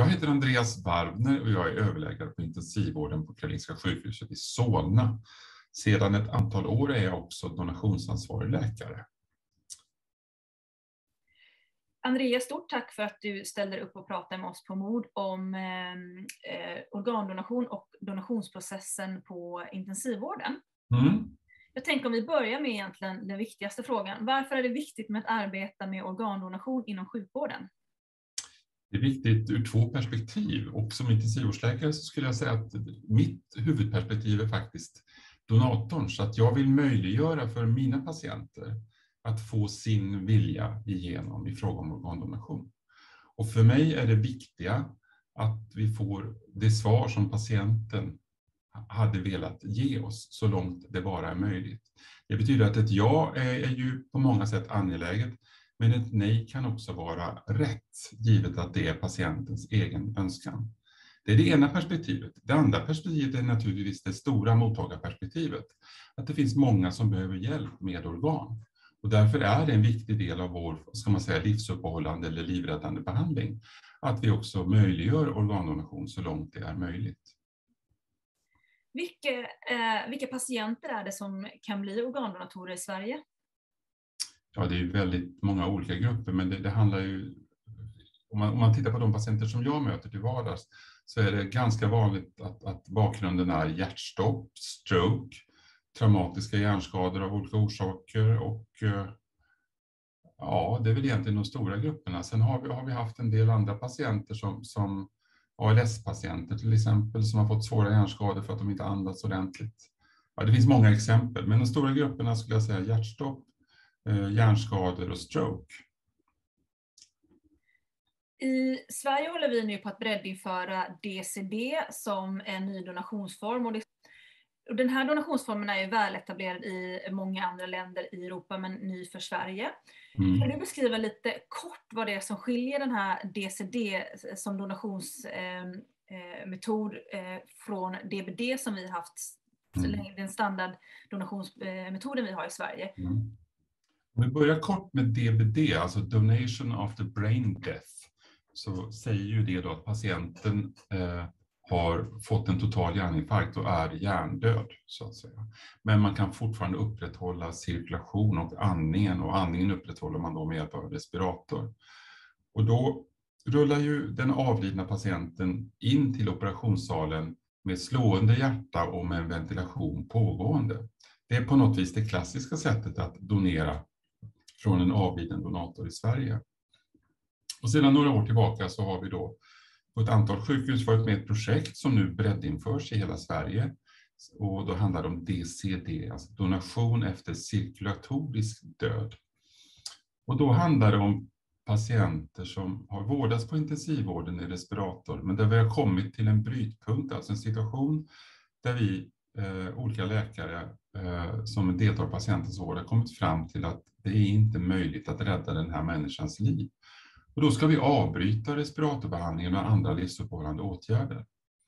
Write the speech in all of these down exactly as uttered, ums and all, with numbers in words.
Jag heter Andreas Warbner och jag är överläkare på intensivvården på Karolinska sjukhuset i Solna. Sedan ett antal år är jag också donationsansvarig läkare. Andreas, stort tack för att du ställer upp och pratar med oss på Mod om eh, organdonation och donationsprocessen på intensivvården. Mm. Jag tänker om vi börjar med egentligen den viktigaste frågan. Varför är det viktigt med att arbeta med organdonation inom sjukvården? Det är viktigt ur två perspektiv, och som intensivvårdsläkare så skulle jag säga att mitt huvudperspektiv är faktiskt donatorn, så att jag vill möjliggöra för mina patienter att få sin vilja igenom i fråga om organdonation. Och för mig är det viktiga att vi får det svar som patienten hade velat ge oss så långt det bara är möjligt. Det betyder att ett ja är, är ju på många sätt angeläget, men ett nej kan också vara rätt, givet att det är patientens egen önskan. Det är det ena perspektivet. Det andra perspektivet är naturligtvis det stora mottagarperspektivet. Att det finns många som behöver hjälp med organ. Och därför är det en viktig del av vår, ska man säga, livsuppehållande eller livräddande behandling. Att vi också möjliggör organdonation så långt det är möjligt. Vilka, eh, vilka patienter är det som kan bli organdonatorer i Sverige? Ja, det är ju väldigt många olika grupper, men det, det handlar ju, om man, om man tittar på de patienter som jag möter till vardags, så är det ganska vanligt att, att bakgrunden är hjärtstopp, stroke, traumatiska hjärnskador av olika orsaker, och ja, det är väl egentligen de stora grupperna. Sen har vi, har vi haft en del andra patienter som, som A L S-patienter till exempel, som har fått svåra hjärnskador för att de inte andas ordentligt. Ja, det finns många exempel, men de stora grupperna skulle jag säga hjärtstopp, hjärnskador och stroke. I Sverige håller vi nu på att breddinföra D C D som en ny donationsform. Och, det, och den här donationsformen är ju väl etablerad i många andra länder i Europa, men ny för Sverige. Mm. Kan du beskriva lite kort vad det är som skiljer den här D C D som donationsmetod eh, eh, från D B D som vi har haft, mm. den standard donationsmetoden vi har i Sverige? Mm. Om vi börjar kort med D B D, alltså Donation After Brain Death, så säger ju det då att patienten eh, har fått en total hjärninfarkt och är hjärndöd, så att säga. Men man kan fortfarande upprätthålla cirkulation och andningen, och andningen upprätthåller man då med hjälp av respirator. Och då rullar ju den avlidna patienten in till operationssalen med slående hjärta och med en ventilation pågående. Det är på något vis det klassiska sättet att donera från en avliden donator i Sverige. Och sedan några år tillbaka så har vi då på ett antal sjukhus varit med ett projekt som nu breddinförs i hela Sverige. Och då handlar det om D C D, alltså donation efter cirkulatorisk död. Och då handlar det om patienter som har vårdats på intensivvården i respirator, men där vi har kommit till en brytpunkt, alltså en situation där vi, eh, olika läkare eh, som deltar i patientens vård, har kommit fram till att det är inte möjligt att rädda den här människans liv. Och då ska vi avbryta respiratorbehandlingen och andra livsuppehållande åtgärder.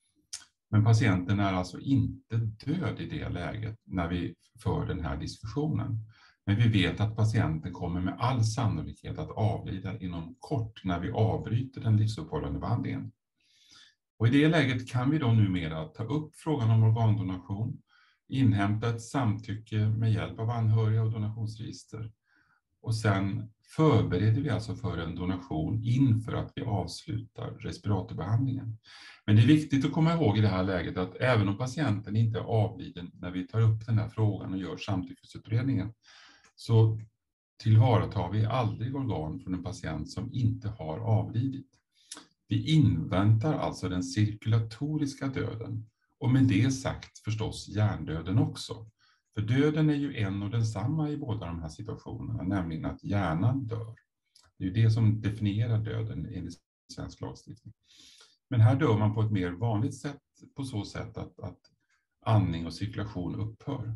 Men patienten är alltså inte död i det läget när vi för den här diskussionen. Men vi vet att patienten kommer med all sannolikhet att avlida inom kort när vi avbryter den livsuppehållande behandlingen. Och i det läget kan vi då numera ta upp frågan om organdonation, inhämta ett samtycke med hjälp av anhöriga och donationsregister. Och sen förbereder vi alltså för en donation inför att vi avslutar respiratorbehandlingen. Men det är viktigt att komma ihåg i det här läget att även om patienten inte är avliden när vi tar upp den här frågan och gör samtyckesutredningen, så tillvaratar vi aldrig organ från en patient som inte har avlidit. Vi inväntar alltså den cirkulatoriska döden, och med det sagt förstås hjärndöden också. För döden är ju en och densamma i båda de här situationerna, nämligen att hjärnan dör. Det är ju det som definierar döden enligt svensk lagstiftning. Men här dör man på ett mer vanligt sätt, på så sätt att, att andning och cirkulation upphör.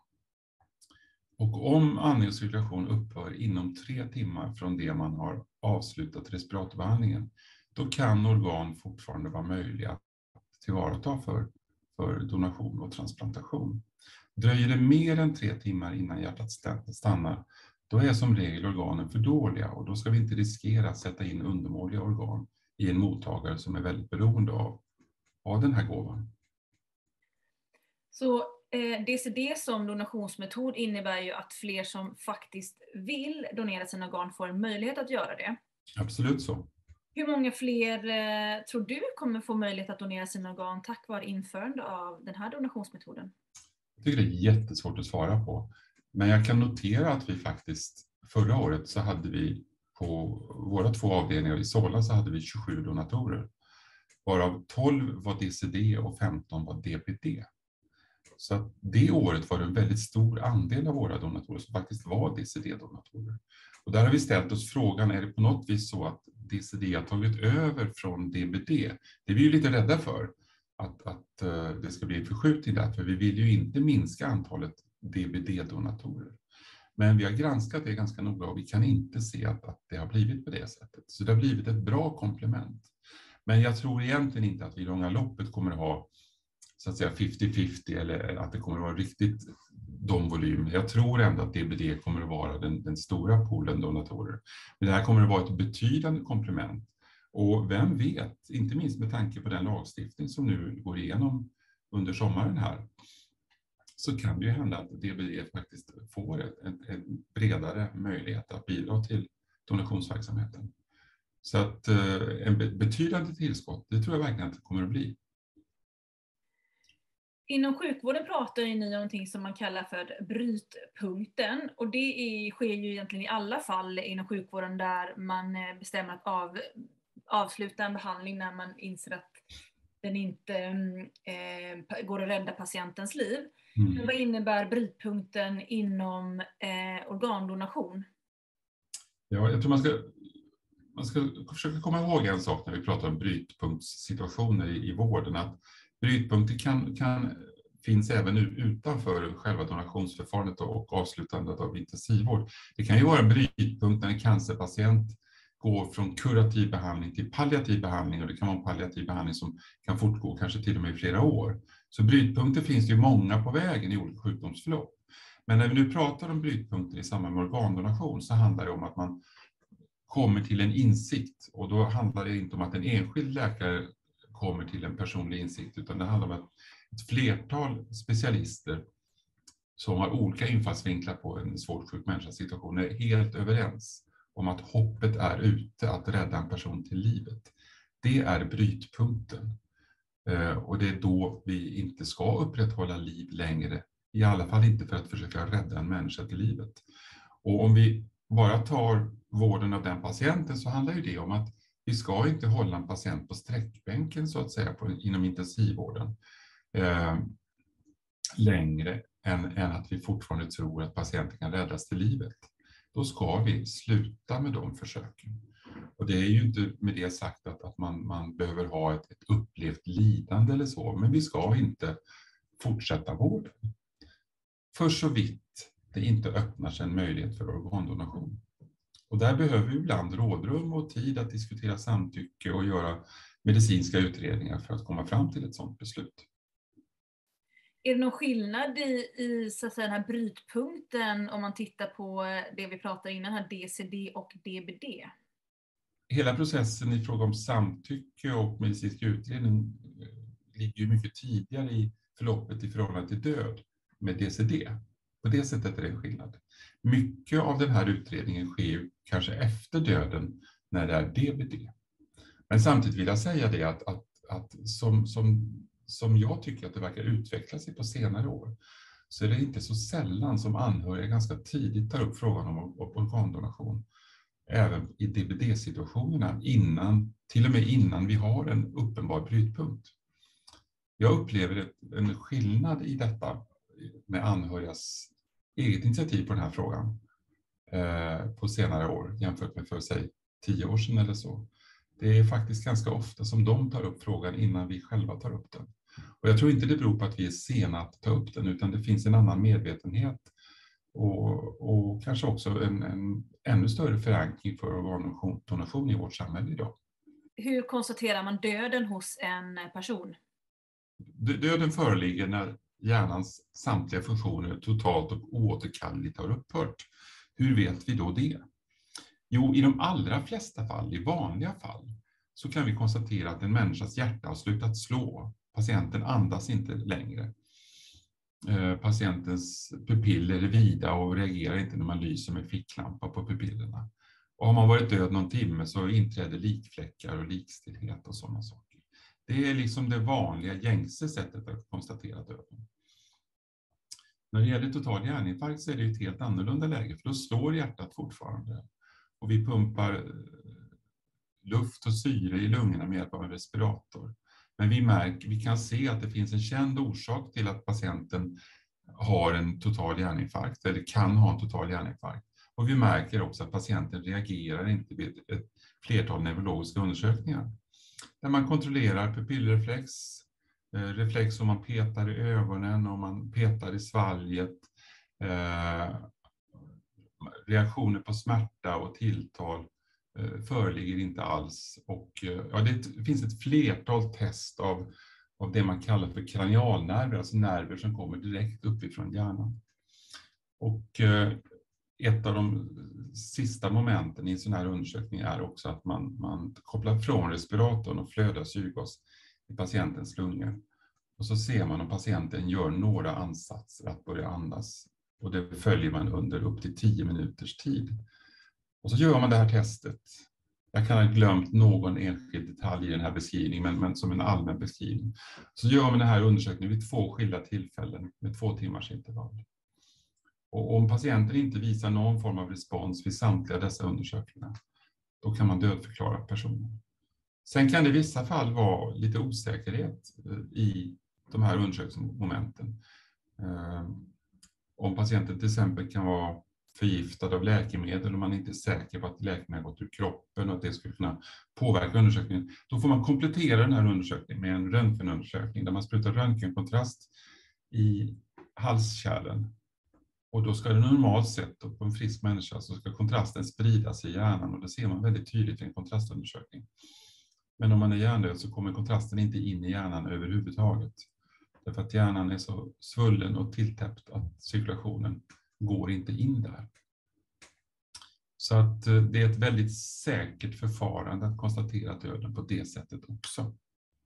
Och om andning och cirkulation upphör inom tre timmar från det man har avslutat respiratorbehandlingen, då kan organ fortfarande vara möjliga att tillvarata för, för donation och transplantation. Dröjer det mer än tre timmar innan hjärtat stannar, då är som regel organen för dåliga, och då ska vi inte riskera att sätta in undermåliga organ i en mottagare som är väldigt beroende av, av den här gåvan. Så eh, D C D som donationsmetod innebär ju att fler som faktiskt vill donera sina organ får en möjlighet att göra det. Absolut så. Hur många fler eh, tror du kommer få möjlighet att donera sina organ tack vare införande av den här donationsmetoden? Jag tycker det är jättesvårt att svara på. Men jag kan notera att vi faktiskt förra året så hade vi på våra två avdelningar i Solna så hade vi tjugosju donatorer. Varav tolv var D C D och femton var D B D. Så att det året var det en väldigt stor andel av våra donatorer som faktiskt var D C D-donatorer. Och där har vi ställt oss frågan, är det på något vis så att D C D har tagit över från D B D? Det är vi ju lite rädda för, att, att uh, det ska bli en förskjutning där, för vi vill ju inte minska antalet D B D-donatorer. Men vi har granskat det ganska noga och vi kan inte se att, att det har blivit på det sättet. Så det har blivit ett bra komplement. Men jag tror egentligen inte att vi i långa loppet kommer att ha så att säga femtio femtio eller att det kommer att vara riktigt de volymer. Jag tror ändå att D B D kommer att vara den, den stora poolen donatorer. Men det här kommer att vara ett betydande komplement. Och vem vet, inte minst med tanke på den lagstiftning som nu går igenom under sommaren här, så kan det ju hända att D B D faktiskt får en, en bredare möjlighet att bidra till donationsverksamheten. Så att en betydande tillskott, det tror jag verkligen att det kommer att bli. Inom sjukvården pratar ni om någonting som man kallar för brytpunkten, och det är, sker ju egentligen i alla fall inom sjukvården där man bestämmer att av, avsluta en behandling när man inser att den inte eh, går att rädda patientens liv. Mm. Men vad innebär brytpunkten inom eh, organdonation? Ja, jag tror man ska, man ska försöka komma ihåg en sak när vi pratar om brytpunktssituationer i, i vården, att brytpunkter kan, kan, finns även utanför själva donationsförfarandet och avslutandet av intensivvård. Det kan ju vara en brytpunkt när en cancerpatient går från kurativ behandling till palliativ behandling, och det kan vara en palliativ behandling som kan fortgå kanske till och med i flera år. Så brytpunkter finns det ju många på vägen i olika sjukdomsförlopp. Men när vi nu pratar om brytpunkter i samband med organdonation så handlar det om att man kommer till en insikt, och då handlar det inte om att en enskild läkare kommer till en personlig insikt, utan det handlar om att ett flertal specialister som har olika infallsvinklar på en svårt sjuk människas situation är helt överens om att hoppet är ute att rädda en person till livet. Det är brytpunkten. Och det är då vi inte ska upprätthålla liv längre, i alla fall inte för att försöka rädda en människa till livet. Och om vi bara tar vården av den patienten så handlar ju det om att vi ska inte hålla en patient på sträckbänken så att säga på, inom intensivvården eh, längre än, än att vi fortfarande tror att patienten kan räddas till livet. Då ska vi sluta med de försöken. Och det är ju inte med det sagt att, att man, man behöver ha ett, ett upplevt lidande eller så, men vi ska inte fortsätta vården. För så vitt det inte öppnar sig en möjlighet för organdonation. Och där behöver vi ibland rådrum och tid att diskutera samtycke och göra medicinska utredningar för att komma fram till ett sådant beslut. Är det någon skillnad i, i så att säga, den här brytpunkten om man tittar på det vi pratade innan här, D C D och D B D? Hela processen i fråga om samtycke och medicinsk utredning ligger ju mycket tidigare i förloppet i förhållande till död med D C D. På det sättet är det en skillnad. Mycket av den här utredningen sker ju kanske efter döden när det är D B D. Men samtidigt vill jag säga det att, att, att som, som, som jag tycker att det verkar utveckla sig på senare år, så är det inte så sällan som anhöriga ganska tidigt tar upp frågan om organdonation. Även i D B D-situationerna, innan, till och med innan vi har en uppenbar brytpunkt. Jag upplever ett, en skillnad i detta med anhörigas eget initiativ på den här frågan eh, på senare år jämfört med för sig tio år sedan eller så. Det är faktiskt ganska ofta som de tar upp frågan innan vi själva tar upp den. Och jag tror inte det beror på att vi är sena att ta upp den, utan det finns en annan medvetenhet och, och kanske också en, en ännu större förankring för organdonation i vårt samhälle idag. Hur konstaterar man döden hos en person? Döden föreligger när hjärnans samtliga funktioner totalt och oåterkalleligt har upphört. Hur vet vi då det? Jo, i de allra flesta fall, i vanliga fall, så kan vi konstatera att en människas hjärta har slutat slå. Patienten andas inte längre. Patientens pupiller är vida och reagerar inte när man lyser med ficklampa på pupillerna. Och har man varit död någon timme så inträder likfläckar och likstillhet och sådana saker. Det är liksom det vanliga gängse sättet att konstatera döden. När det gäller total hjärninfarkt så är det ett helt annorlunda läge, för då slår hjärtat fortfarande. Och vi pumpar luft och syre i lungorna med hjälp av en respirator. Men vi, märker, vi kan se att det finns en känd orsak till att patienten har en total hjärninfarkt eller kan ha en total hjärninfarkt. Och vi märker också att patienten reagerar inte vid ett flertal neurologiska undersökningar. Där man kontrollerar pupillreflex, reflex om man petar i ögonen, om man petar i svalget, eh, reaktioner på smärta och tilltal föreligger inte alls. Och, ja, det finns ett flertal test av, av det man kallar för kranialnerver, alltså nerver som kommer direkt uppifrån hjärnan. Och eh, ett av de sista momenten i en sån här undersökning är också att man, man kopplar från respiratorn och flödar syrgas i patientens lungor. Och så ser man om patienten gör några ansatser att börja andas. Och det följer man under upp till tio minuters tid. Och så gör man det här testet. Jag kan ha glömt någon enskild detalj i den här beskrivningen, men, men som en allmän beskrivning. Så gör man den här undersökningen vid två skilda tillfällen med två timmars intervall. Och om patienten inte visar någon form av respons vid samtliga dessa undersökningar, då kan man dödförklara personen. Sen kan det i vissa fall vara lite osäkerhet i de här undersökningsmomenten. Om patienten till exempel kan vara förgiftad av läkemedel och man inte är säker på att läkemedel gått ur kroppen och att det skulle kunna påverka undersökningen, då får man komplettera den här undersökningen med en röntgenundersökning där man sprutar röntgenkontrast i halskärlen. Och då ska det normalt sett på en frisk människa så ska kontrasten spridas i hjärnan, och det ser man väldigt tydligt i en kontrastundersökning. Men om man är hjärndöd så kommer kontrasten inte in i hjärnan överhuvudtaget. Därför att hjärnan är så svullen och tilltäppt att cirkulationen går inte in där. Så att det är ett väldigt säkert förfarande att konstatera döden på det sättet också.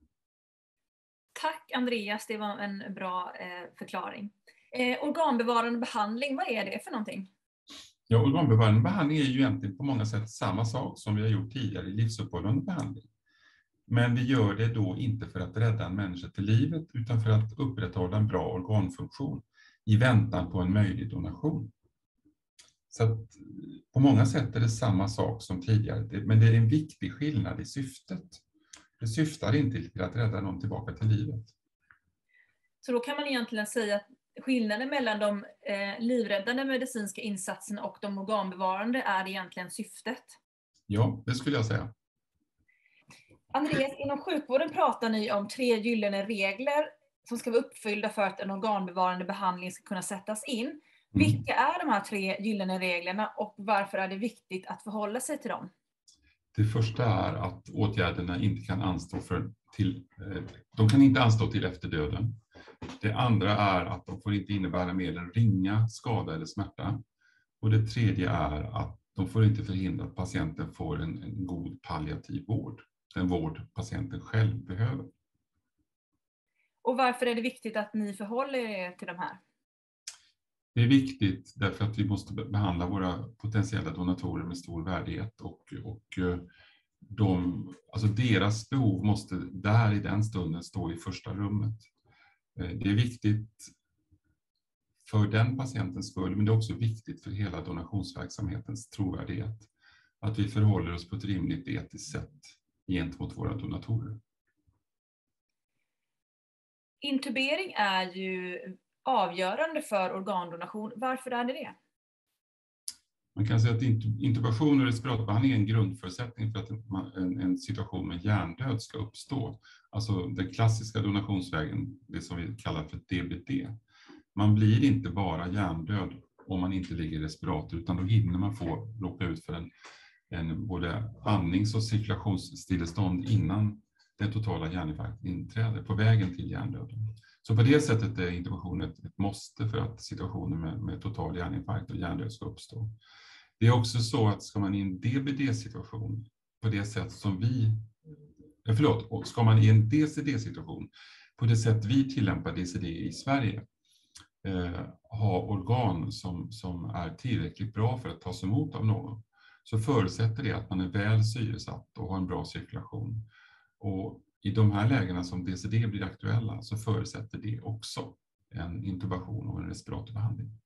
Tack Andreas, det var en bra eh, förklaring. Eh, organbevarande behandling, vad är det för någonting? Ja, organbevarande behandling är ju egentligen på många sätt samma sak som vi har gjort tidigare i livsuppehållande behandling. Men vi gör det då inte för att rädda en människa till livet utan för att upprätthålla en bra organfunktion i väntan på en möjlig donation. Så att på många sätt är det samma sak som tidigare, men det är en viktig skillnad i syftet. Det syftar inte till att rädda någon tillbaka till livet. Så då kan man egentligen säga att skillnaden mellan de eh, livräddande medicinska insatserna och de organbevarande är egentligen syftet? Ja, det skulle jag säga. Andreas, inom sjukvården pratar ni om tre gyllene regler som ska vara uppfyllda för att en organbevarande behandling ska kunna sättas in. Mm. Vilka är de här tre gyllene reglerna och varför är det viktigt att förhålla sig till dem? Det första är att åtgärderna inte kan anstå för till, de kan inte anstå till efter döden. Det andra är att de får inte innebära mer än ringa skada eller smärta. Och det tredje är att de får inte förhindra att patienten får en, en god palliativ vård. Den vård patienten själv behöver. Och varför är det viktigt att ni förhåller er till de här? Det är viktigt därför att vi måste behandla våra potentiella donatorer med stor värdighet. Och, och de, alltså deras behov måste där i den stunden stå i första rummet. Det är viktigt för den patientens skull, men det är också viktigt för hela donationsverksamhetens trovärdighet. Att vi förhåller oss på ett rimligt etiskt sätt gentemot våra donatorer. Intubering är ju avgörande för organdonation. Varför är det det? Man kan säga att intubation och respiratorbehandling är en grundförutsättning för att en, en situation med hjärndöd ska uppstå. Alltså den klassiska donationsvägen, det som vi kallar för D B D. Man blir inte bara hjärndöd om man inte ligger i respirator, utan då hinner man få råka ut för en, en både andnings- och cirkulationsstillestånd innan den totala hjärninfarkten inträder på vägen till hjärndöden. Så på det sättet är intubation ett, ett måste för att situationen med, med total hjärninfarkt och hjärndöd ska uppstå. Det är också så att ska man i en D B D-situation på det sätt som vi förlåt, ska man i en D C D-situation, på det sätt vi tillämpar D C D i Sverige, eh, ha organ som, som är tillräckligt bra för att tas emot av någon, så förutsätter det att man är väl syresatt och har en bra cirkulation. Och i de här lägena som D C D blir aktuella så förutsätter det också en intubation och en respiratorbehandling.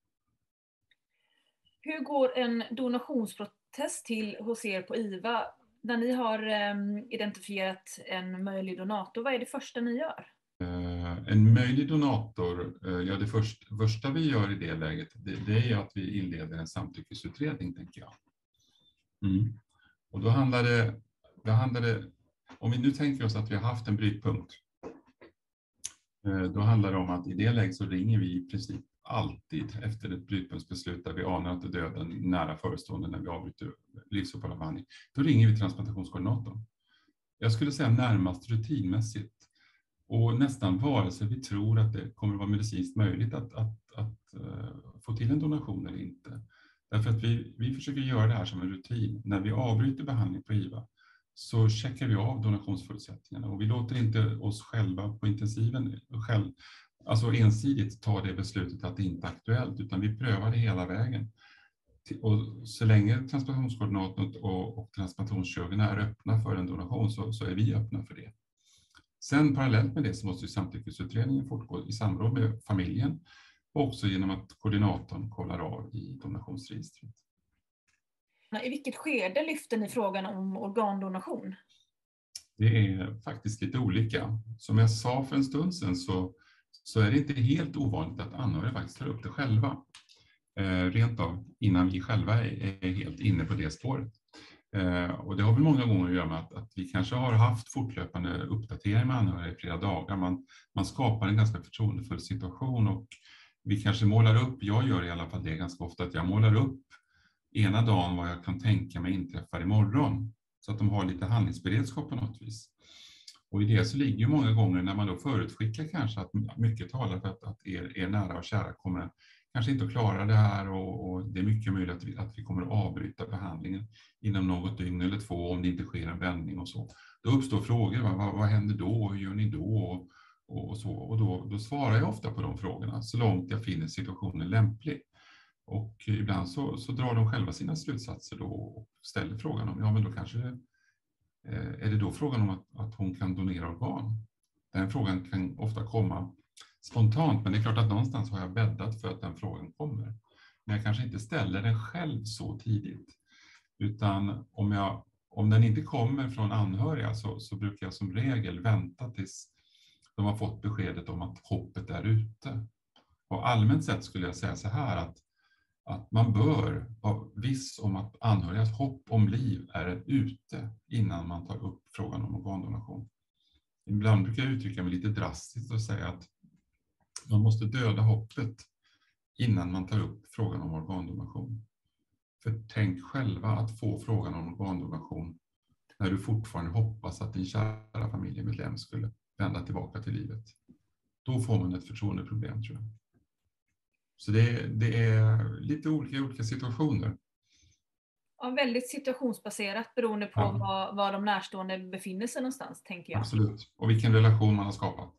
Hur går en donationsprocess till hos er på I V A? När ni har um, identifierat en möjlig donator, vad är det första ni gör? Uh, en möjlig donator, uh, ja det först, första vi gör i det läget, det, det är att vi inleder en samtyckesutredning, tänker jag. Mm. Och då handlar det, då handlar det, om vi nu tänker oss att vi har haft en brytpunkt, uh, då handlar det om att i det läget så ringer vi i princip alltid efter ett brytpunktsbeslut där vi anar att döden är nära förestående när vi avbryter livsuppehållande behandling. Då ringer vi transplantationskoordinatorn. Jag skulle säga närmast rutinmässigt. Och nästan vare sig vi tror att det kommer att vara medicinskt möjligt att, att, att uh, få till en donation eller inte. Därför att vi, vi försöker göra det här som en rutin. När vi avbryter behandling på I V A så checkar vi av donationsförutsättningarna. Och vi låter inte oss själva på intensiven själv, alltså ensidigt ta det beslutet att det inte är aktuellt, utan vi prövar det hela vägen. Och så länge transplantationskoordinatorn och, och transplantationskirurgerna är öppna för en donation så, så är vi öppna för det. Sen parallellt med det så måste ju samtyckesutredningen fortgå i samråd med familjen och också genom att koordinatorn kollar av i donationsregistret. I vilket skede lyfter ni frågan om organdonation? Det är faktiskt lite olika. Som jag sa för en stund sedan så, så är det inte helt ovanligt att anhöriga faktiskt tar upp det själva. Eh, rent av innan vi själva är, är helt inne på det spåret. Eh, och det har väl många gånger att göra med att, att vi kanske har haft fortlöpande uppdateringar med anhöriga i flera dagar. Man, man skapar en ganska förtroendefull situation och vi kanske målar upp, jag gör i alla fall det ganska ofta, att jag målar upp ena dagen vad jag kan tänka mig inträffar imorgon. Så att de har lite handlingsberedskap på något vis. Och i det så ligger ju många gånger när man då förutskickar kanske att mycket talar för att, att er, er nära och kära kommer kanske inte att klara det här och, och det är mycket möjligt att vi, att vi kommer att avbryta behandlingen inom något dygn eller två om det inte sker en vändning och så. Då uppstår frågor, vad, vad, vad händer då, hur gör ni då och, och, och så. Och då, då svarar jag ofta på de frågorna så långt jag finner situationen lämplig. Och ibland så, så drar de själva sina slutsatser då och ställer frågan om, ja men då kanske det, eh, är det då frågan om att, att hon kan donera organ? Den frågan kan ofta komma spontant, men det är klart att någonstans har jag bäddat för att den frågan kommer. Men jag kanske inte ställer den själv så tidigt. Utan om, jag, om den inte kommer från anhöriga så, så brukar jag som regel vänta tills de har fått beskedet om att hoppet är ute. Och allmänt sett skulle jag säga så här att, att man bör vara viss om att anhörigas hopp om liv är ute innan man tar upp frågan om organdonation. Ibland brukar jag uttrycka mig lite drastiskt och säga att man måste döda hoppet innan man tar upp frågan om organdonation. För tänk själva att få frågan om organdonation när du fortfarande hoppas att din kära familjemedlem skulle vända tillbaka till livet. Då får man ett förtroendeproblem, tror jag. Så det, det är lite olika olika situationer. Ja, väldigt situationsbaserat beroende på Ja. var, var de närstående befinner sig någonstans, tänker jag. Absolut. Och vilken relation man har skapat.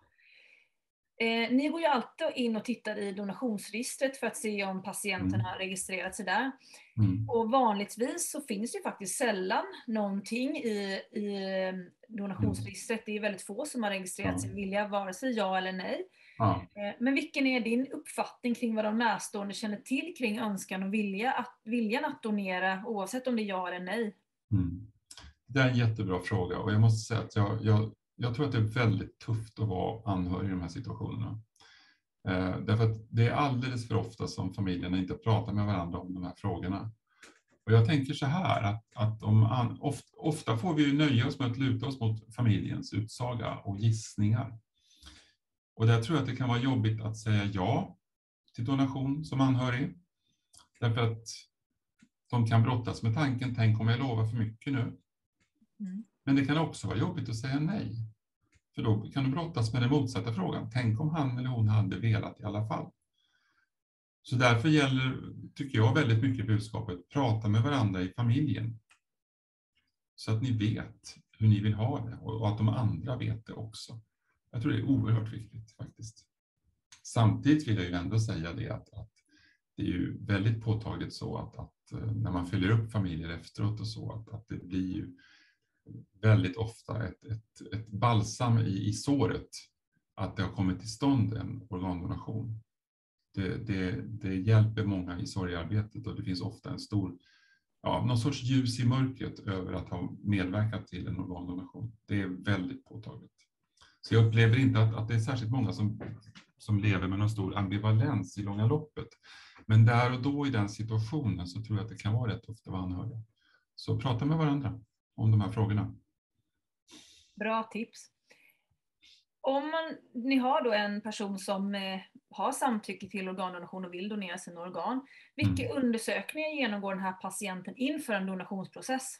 Eh, ni går ju alltid in och tittar i donationsregistret för att se om patienten Mm. har registrerat sig där. Mm. Och vanligtvis så finns det ju faktiskt sällan någonting i, i donationsregistret. Det är väldigt få som har registrerat Ja. sin vilja, vare sig ja eller nej. Ja. Eh, men vilken är din uppfattning kring vad de närstående känner till kring önskan och vilja att, viljan att donera, oavsett om det är ja eller nej? Mm. Det är en jättebra fråga och jag måste säga att jag, jag, jag tror att det är väldigt tufft att vara anhörig i de här situationerna. Eh, därför att det är alldeles för ofta som familjerna inte pratar med varandra om de här frågorna. Och jag tänker så här att, att om an, ofta, ofta får vi ju nöja oss med att luta oss mot familjens utsaga och gissningar. Och där tror jag att det kan vara jobbigt att säga ja till donation som anhörig. Därför att de kan brottas med tanken, tänk om jag lovar för mycket nu. Mm. Men det kan också vara jobbigt att säga nej. För då kan du brottas med den motsatta frågan. Tänk om han eller hon hade velat i alla fall. Så därför gäller, tycker jag, väldigt mycket budskapet. Prata med varandra i familjen. Så att ni vet hur ni vill ha det och att de andra vet det också. Jag tror det är oerhört viktigt faktiskt. Samtidigt vill jag ju ändå säga det att, att det är ju väldigt påtagligt så att, att när man följer upp familjer efteråt och så att, att det blir ju väldigt ofta ett, ett, ett balsam i, i såret att det har kommit till stånd en organdonation. Det, det, det hjälper många i sorgearbetet och det finns ofta en stor, ja, någon sorts ljus i mörkret över att ha medverkat till en organdonation. Det är väldigt påtagligt. Så jag upplever inte att, att det är särskilt många som, som lever med någon stor ambivalens i långa loppet. Men där och då i den situationen så tror jag att det kan vara rätt tufft att vara anhörig. Så prata med varandra om de här frågorna. Bra tips. Om man, ni har då en person som eh, har samtycke till organdonation och vill donera sina organ, vilka mm. undersökningar genomgår den här patienten inför en donationsprocess?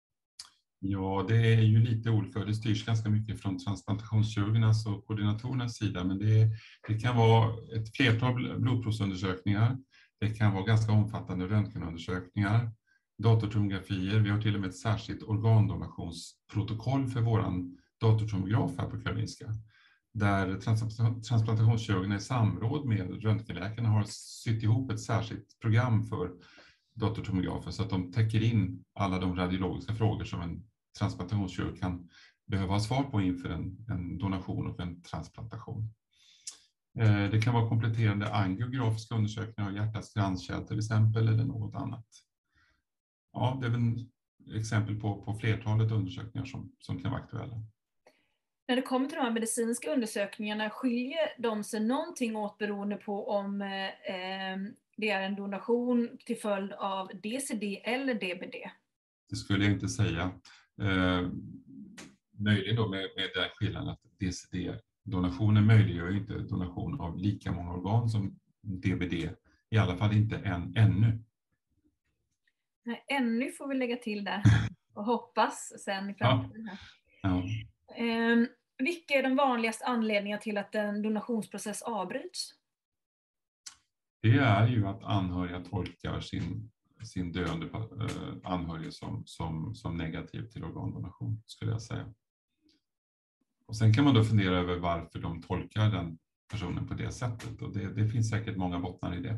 Ja, det är ju lite olika och det styrs ganska mycket från transplantationskirurgernas och koordinatorernas sida, men det, det kan vara ett flertal blodprovsundersökningar, det kan vara ganska omfattande röntgenundersökningar, datortomografier, vi har till och med ett särskilt organdonationsprotokoll för våran datortomograf här på Karolinska, där transplantationskirurgerna i samråd med röntgenläkarna har sytt ihop ett särskilt program för datortomografer så att de täcker in alla de radiologiska frågor som en transplantationskirurg kan behöva ha svar på inför en, en donation och en transplantation. Eh, det kan vara kompletterande angiografiska undersökningar av hjärtats kranskärl till exempel eller något annat. Ja, det är väl exempel på, på flertalet undersökningar som, som kan vara aktuella. När det kommer till de här medicinska undersökningarna, skiljer de sig någonting åt beroende på om eh, det är en donation till följd av D C D eller D B D? Det skulle jag inte säga. Eh, möjligen då med, med den skillnaden att D C D-donationen möjliggör inte donation av lika många organ som D B D. I alla fall inte än, ännu. Nej, ännu får vi lägga till där och hoppas sen i framtiden. Här. Ja. Ja. Eh, vilka är de vanligaste anledningarna till att en donationsprocess avbryts? Det är ju att anhöriga tolkar sin, sin döende eh, anhöriga som, som, som negativ till organdonation, skulle jag säga. Och sen kan man då fundera över varför de tolkar den personen på det sättet. Och det, det finns säkert många bottnar i det.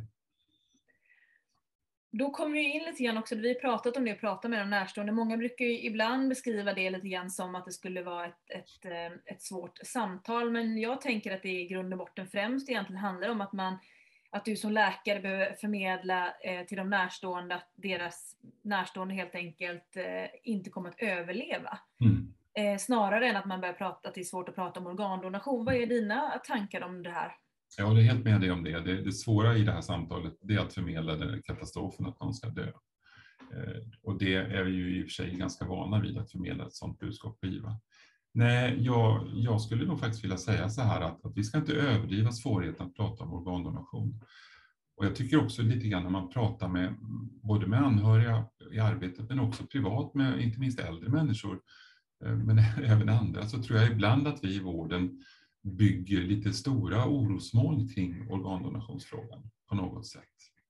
Då kommer vi in lite grann också, vi har pratat om det och pratat med de närstående. Många brukar ju ibland beskriva det lite grann som att det skulle vara ett, ett, ett svårt samtal. Men jag tänker att det i grund och botten främst egentligen handlar om att man att du som läkare behöver förmedla eh, till de närstående att deras närstående helt enkelt eh, inte kommer att överleva. Mm. Eh, snarare än att man börjar prata att det är svårt att prata om organdonation. Vad är dina tankar om det här? Jag håller helt med dig om det. Det, det svåra i det här samtalet det är att förmedla den katastrofen att någon ska dö. Eh, och det är vi ju i och för sig ganska vana vid att förmedla ett sådant budskap på I V A. Nej, jag, jag skulle nog faktiskt vilja säga så här att, att vi ska inte överdriva svårigheten att prata om organdonation. Och jag tycker också lite grann när man pratar med både med anhöriga i arbetet men också privat med inte minst äldre människor men även andra så tror jag ibland att vi i vården bygger lite stora orosmoln kring organdonationsfrågan på något sätt.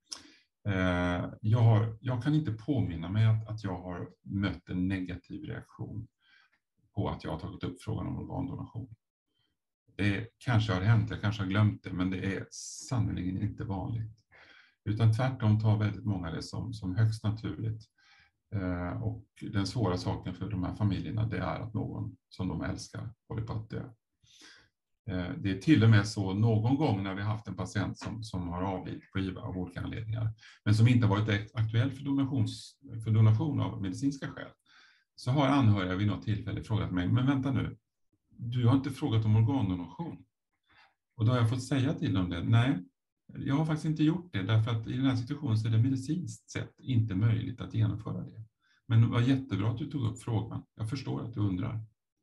Jag, har, jag kan inte påminna mig att, att jag har mött en negativ reaktion på att jag har tagit upp frågan om organdonation. Det kanske har hänt, jag kanske har glömt det, men det är sannolikt inte vanligt. Utan tvärtom tar väldigt många det som, som högst naturligt. Eh, och den svåra saken för de här familjerna det är att någon som de älskar håller på att dö. Eh, det är till och med så någon gång när vi har haft en patient som, som har avlidit på I V A av olika anledningar, men som inte har varit aktuell för, donations, för donation av medicinska skäl. Så har anhöriga vid något tillfälle frågat mig, men vänta nu, du har inte frågat om organdonation. Och då har jag fått säga till dem det, nej, jag har faktiskt inte gjort det, därför att i den här situationen så är det medicinskt sett inte möjligt att genomföra det. Men det var jättebra att du tog upp frågan, jag förstår att du undrar.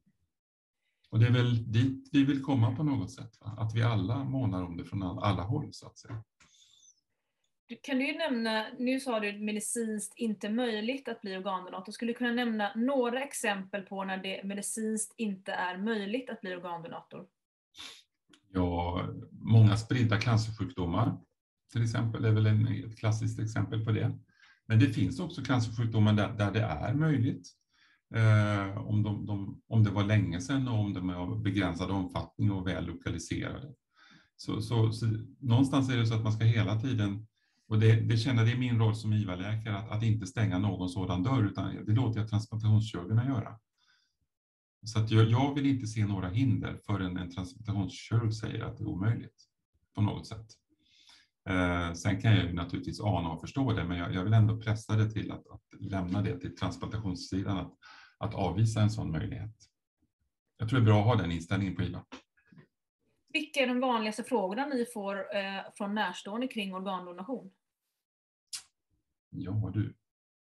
Och det är väl dit vi vill komma på något sätt, va? Att vi alla månar om det från alla håll så att säga. Kan du ju nämna, nu sa du medicinskt inte möjligt att bli organdonator. Skulle du kunna nämna några exempel på när det medicinskt inte är möjligt att bli organdonator? Ja, många spridda cancersjukdomar till exempel är väl en, ett klassiskt exempel på det. Men det finns också cancersjukdomar där, där det är möjligt. Eh, om, de, de, om det var länge sedan och om de är av begränsad omfattning och väl lokaliserade. Så, så, så någonstans är det så att man ska hela tiden, och det, det känner det är min roll som I V A-läkare, att, att inte stänga någon sådan dörr, utan det låter jag transplantationskirurgerna göra. Så att jag, jag vill inte se några hinder förrän en transplantationskirurg säger att det är omöjligt på något sätt. Eh, sen kan jag ju naturligtvis ana och förstå det, men jag, jag vill ändå pressa det till att, att lämna det till transplantationssidan, att, att avvisa en sån möjlighet. Jag tror det är bra att ha den inställningen på I V A. Vilka är de vanligaste frågorna ni får eh, från närstående kring organdonation? Ja, du.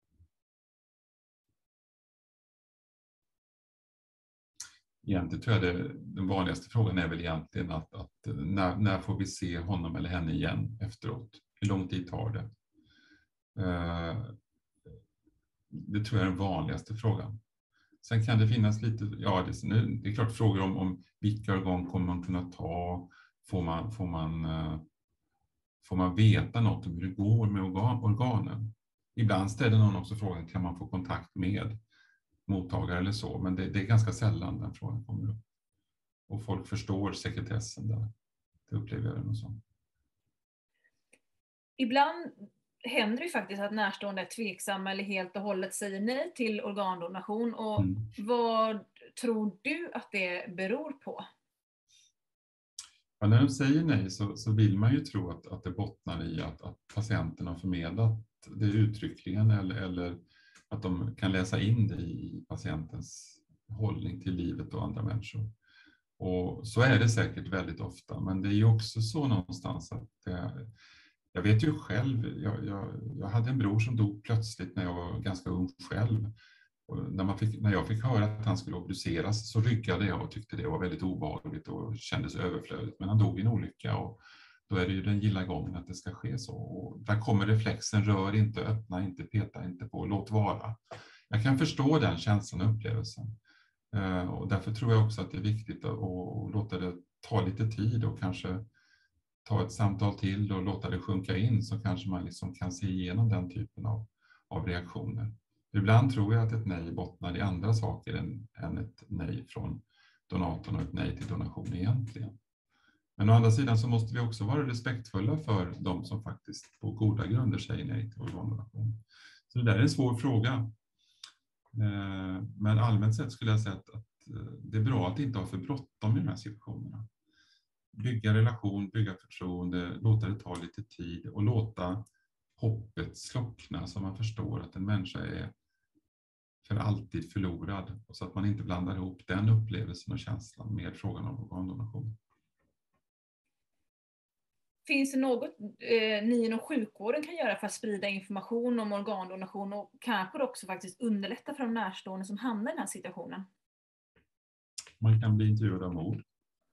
Egentligen tror jag det, den vanligaste frågan är väl egentligen att, att när, när får vi se honom eller henne igen efteråt? Hur lång tid tar det? Uh, det tror jag är den vanligaste frågan. Sen kan det finnas lite, ja det, nu, det är klart frågor om, om vilka organ kommer man kunna ta? Får man, får man, uh, får man veta något om hur det går med organ, organen? Ibland ställer någon också frågan, kan man få kontakt med mottagare eller så, men det, det är ganska sällan den frågan kommer upp. Och folk förstår sekretessen där. Det upplever jag det som. Ibland händer det ju faktiskt att närstående är tveksamma eller helt och hållet säger nej till organdonation. Och mm. vad tror du att det beror på? Ja, när de säger nej så, så vill man ju tro att, att det bottnar i att, att patienten har förmedlat det uttryckligen eller, eller att de kan läsa in det i patientens hållning till livet och andra människor. Och så är det säkert väldigt ofta, men det är ju också så någonstans att det, jag vet ju själv, jag, jag, jag hade en bror som dog plötsligt när jag var ganska ung själv. Och när, man fick, när jag fick höra att han skulle obduceras så ryggade jag och tyckte det var väldigt obehagligt och kändes överflödigt. Men han dog i en olycka och då är det ju den gilla gången att det ska ske så. Och där kommer reflexen, rör inte, öppna inte, peta inte på, låt vara. Jag kan förstå den känslan och upplevelsen. Och därför tror jag också att det är viktigt att låta det ta lite tid och kanske ta ett samtal till och låta det sjunka in, så kanske man liksom kan se igenom den typen av, av reaktioner. Ibland tror jag att ett nej bottnar i andra saker än, än ett nej från donatorn och ett nej till donation egentligen. Men å andra sidan så måste vi också vara respektfulla för de som faktiskt på goda grunder säger nej till organdonation. Så det där är en svår fråga. Men allmänt sett skulle jag säga att, att det är bra att inte ha för bråttom i de här situationerna. Bygga relation, bygga förtroende, låta det ta lite tid och låta hoppet slockna så man förstår att en människa är för alltid förlorad, och så att man inte blandar ihop den upplevelsen och känslan med frågan om organdonation. Finns det något eh, ni inom sjukvården kan göra för att sprida information om organdonation och kanske också faktiskt underlätta för de närstående som hamnar i den här situationen? Man kan bli intervjuad av mord.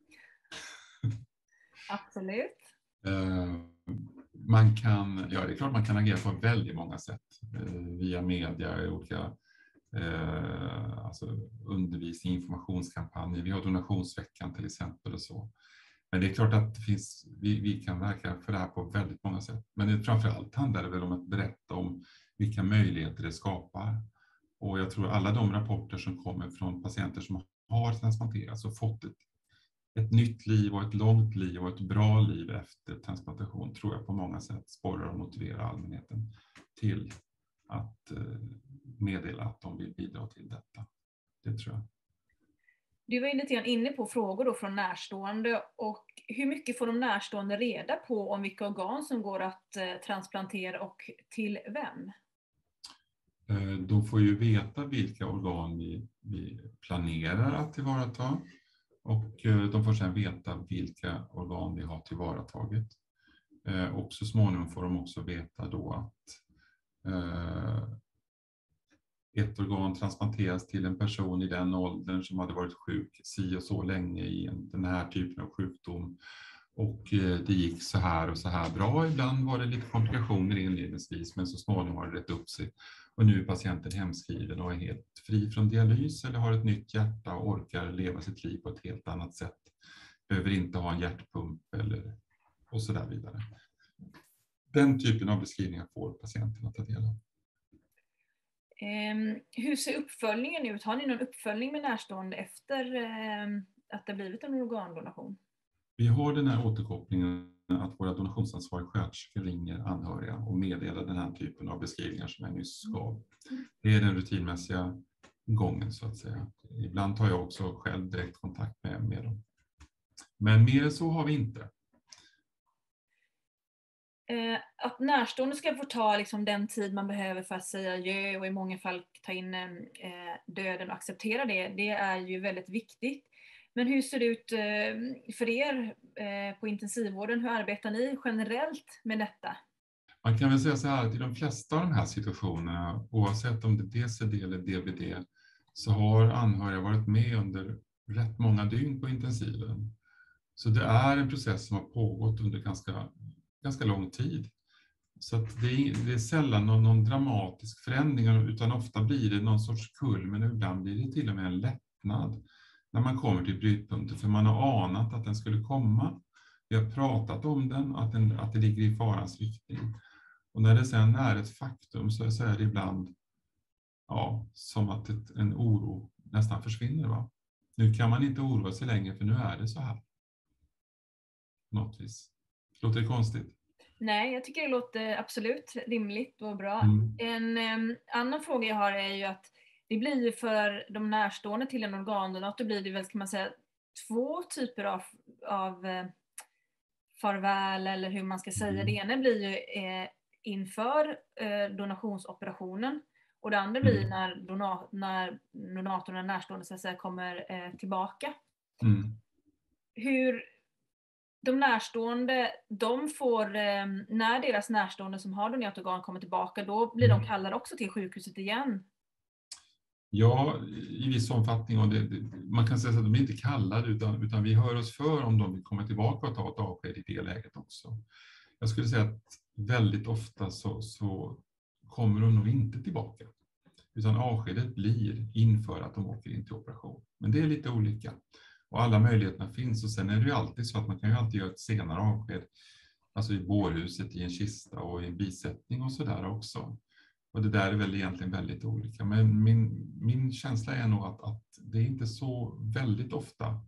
Absolut. Uh, man kan, ja det är klart man kan agera på väldigt många sätt. Uh, via media, olika uh, alltså undervisning, informationskampanjer. Vi har donationsveckan till exempel och så. Men det är klart att det finns, vi, vi kan verka för det här på väldigt många sätt. Men det, framförallt handlar det väl om att berätta om vilka möjligheter det skapar. Och jag tror alla de rapporter som kommer från patienter som har transplanterats och fått ett, ett nytt liv och ett långt liv och ett bra liv efter transplantation tror jag på många sätt sporrar och motiverar allmänheten till att meddela att de vill bidra till detta. Det tror jag. Du var lite grann inne på frågor då från närstående, och hur mycket får de närstående reda på om vilka organ som går att transplantera och till vem? De får ju veta vilka organ vi, vi planerar att tillvarata, och de får sedan veta vilka organ vi har tillvaratagit. Och så småningom får de också veta då att ett organ transplanteras till en person i den åldern som hade varit sjuk si och så länge i den här typen av sjukdom. Och det gick så här och så här bra. Ibland var det lite komplikationer inledningsvis, men så småningom har det rätt upp sig. Och nu är patienten hemskriven och är helt fri från dialys eller har ett nytt hjärta och orkar leva sitt liv på ett helt annat sätt. Behöver inte ha en hjärtpump eller och så där vidare. Den typen av beskrivningar får patienten att ta del av. Eh, hur ser uppföljningen ut? Har ni någon uppföljning med närstående efter eh, att det blivit en organdonation? Vi har den här återkopplingen att våra donationsansvariga sköterskor ringer anhöriga och meddelar den här typen av beskrivningar som jag nyss gav. Det är den rutinmässiga gången så att säga. Ibland tar jag också själv direkt kontakt med, med dem. Men mer så har vi inte. Eh, att närstående ska få ta liksom den tid man behöver för att säga adjö och i många fall ta in eh, döden och acceptera det, det är ju väldigt viktigt. Men hur ser det ut eh, för er eh, på intensivvården? Hur arbetar ni generellt med detta? Man kan väl säga så här att i de flesta av de här situationerna, oavsett om det är D C D eller D B D, så har anhöriga varit med under rätt många dygn på intensiven. Så det är en process som har pågått under ganska, ganska lång tid. Så att det, är, det är sällan någon, någon dramatisk förändring, utan ofta blir det någon sorts kull, men ibland blir det till och med en lättnad när man kommer till brytpunkten, för man har anat att den skulle komma. Vi har pratat om den, att, den, att det ligger i farans riktning. Och när det sen är ett faktum så, så är det ibland ja, som att ett, en oro nästan försvinner. Va? Nu kan man inte oroa sig längre, för nu är det så här. Något vis. Låter det konstigt? Nej, jag tycker det låter absolut rimligt och bra. Mm. En um, annan fråga jag har är ju att det blir ju för de närstående till en organdonator blir det väl, kan man säga, två typer av, av eh, farväl, eller hur man ska säga. Mm. Det ena blir ju eh, inför eh, donationsoperationen, och det andra blir Mm. när, dona, när donatorn och närstående så att säga, kommer eh, tillbaka. Mm. Hur de närstående, de får, eh, när deras närstående som har donerat organ kommer tillbaka, då blir Mm. de kallade också till sjukhuset igen. Ja, i viss omfattning. Och det, det, man kan säga att de är inte kallade, utan, utan vi hör oss för om de vill komma tillbaka och ta ett avsked i det läget också. Jag skulle säga att väldigt ofta så, så kommer de nog inte tillbaka. Utan avskedet blir inför att de åker in till operation. Men det är lite olika. Och alla möjligheterna finns. Och sen är det ju alltid så att man kan ju alltid göra ett senare avsked. Alltså i bårhuset, i en kista och i en bisättning och sådär också. Och det där är väl egentligen väldigt olika. Men min, min känsla är nog att, att det är inte så väldigt ofta.